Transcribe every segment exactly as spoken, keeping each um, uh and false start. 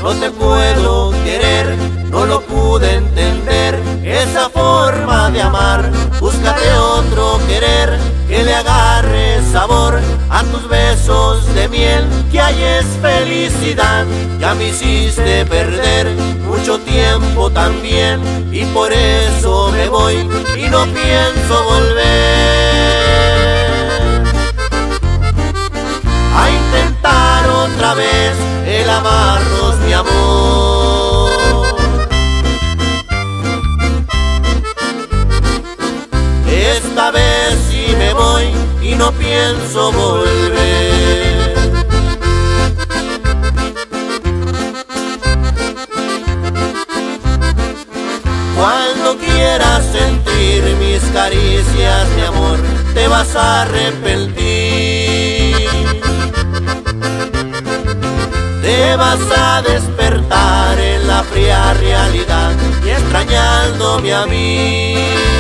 no te puedo querer, no lo pude entender, esa forma de amar. Búscate otro querer, que le agarre sabor a tus besos de miel, que ahí es felicidad. Ya me hiciste perder mucho tiempo también, y por eso me voy y no pienso volver a intentar otra vez el amarnos, mi amor. Esta vez sí me voy y no pienso volver. Cuando quieras sentir mis caricias, mi amor, te vas a arrepentir. Te vas a despertar en la fría realidad y extrañándome a mí.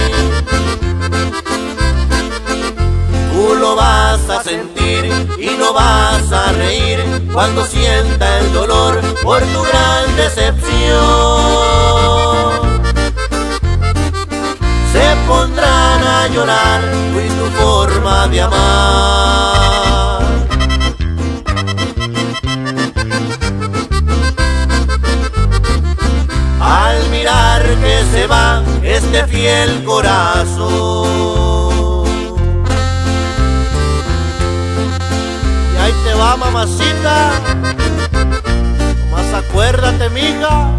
Tú lo vas a sentir y no vas a reír cuando sienta el dolor por tu gran decepción. Se pondrán a llorar tú y tu forma de amar. Al mirar que se va este fiel corazón. Y ahí te va, mamacita, nomás acuérdate, mija.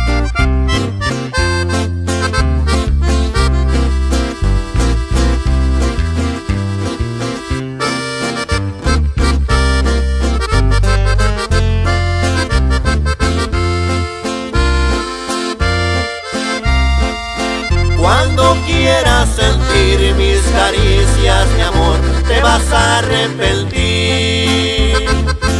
Cuando quieras sentir mis caricias, mi amor, te vas a arrepentir.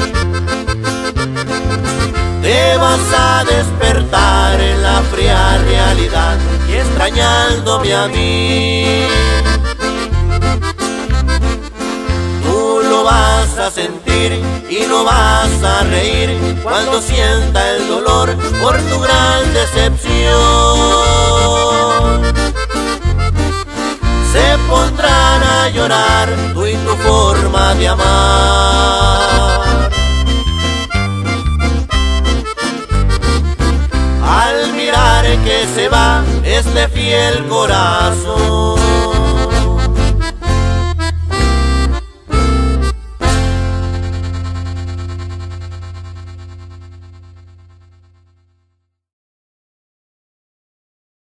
Te vas a despertar en la fría realidad y extrañándome a mí. Tú lo vas a sentir y no vas a reír cuando sienta el dolor por tu gran decepción. Se pondrán a llorar tú y tu forma de amar. Al mirar que se va este fiel corazón.